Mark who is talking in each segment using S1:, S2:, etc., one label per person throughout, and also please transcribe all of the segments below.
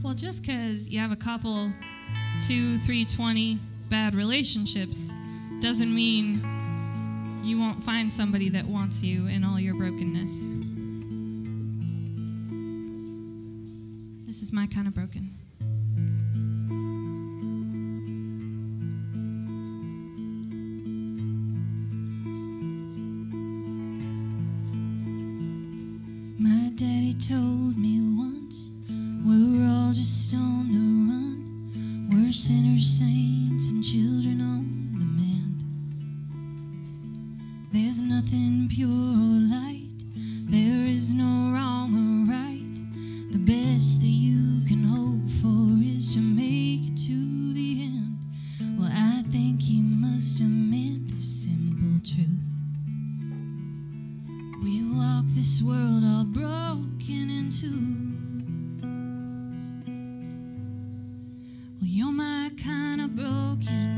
S1: Well, just because you have a couple, 2, 3, 20 bad relationships doesn't mean you won't find somebody that wants you in all your brokenness. This is my kind of broken.
S2: My daddy told me once, we're all just on the run. We're sinners, saints, and children on the mend. There's nothing pure or light. There is no wrong or right. The best that you can hope for is to make it to the end. Well, I think he must have meant this simple truth. We walk this world all broken in two. Well, you're my kind of broken.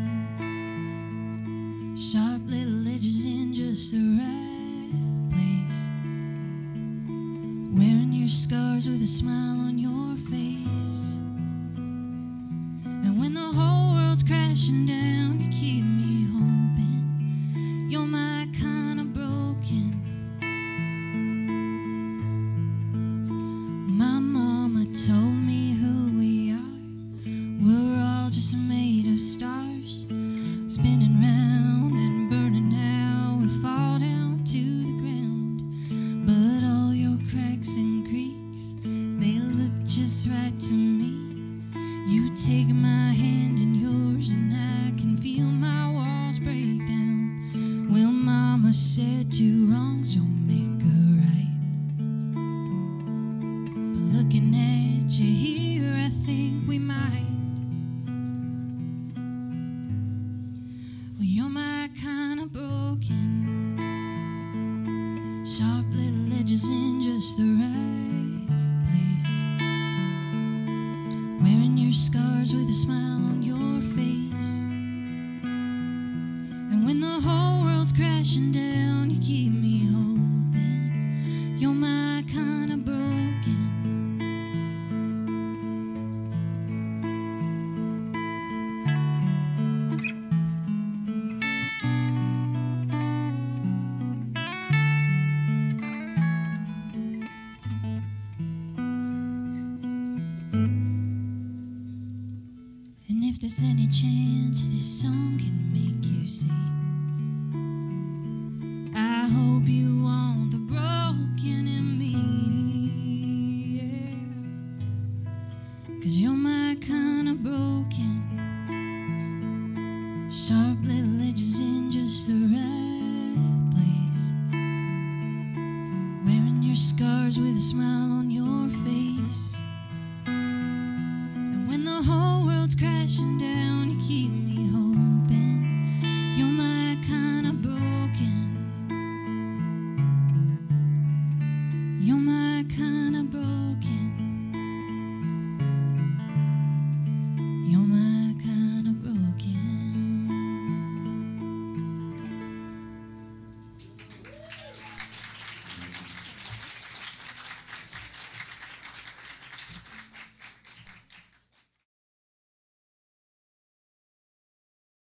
S2: Sharp little edges in just the right place. Wearing your scars with a smile on your face. And when the whole world's crashing down, you keep me hoping. You're my kind of broken. My mama told me who we are. We're all just made of stars, spinning round and burning out. We fall down to the ground. But all your cracks and creaks, they look just right to me. You take my hand in yours and I can feel my walls break down. Well, mama said 2 wrongs don't make a right. Looking at you here, I think we might. Well, you're my kind of broken. Sharp little edges in just the right place. Wearing your scars with a smile on your face. And when the whole world's crashing down, you keep me hoping. You're my kind of broken. And if there's any chance this song can make you see, I hope you want the broken in me, yeah. 'Cause you're my kind of broken. Sharp little edges in just the right place. Wearing your scars with a smile on your face. And when the whole world's crashing down,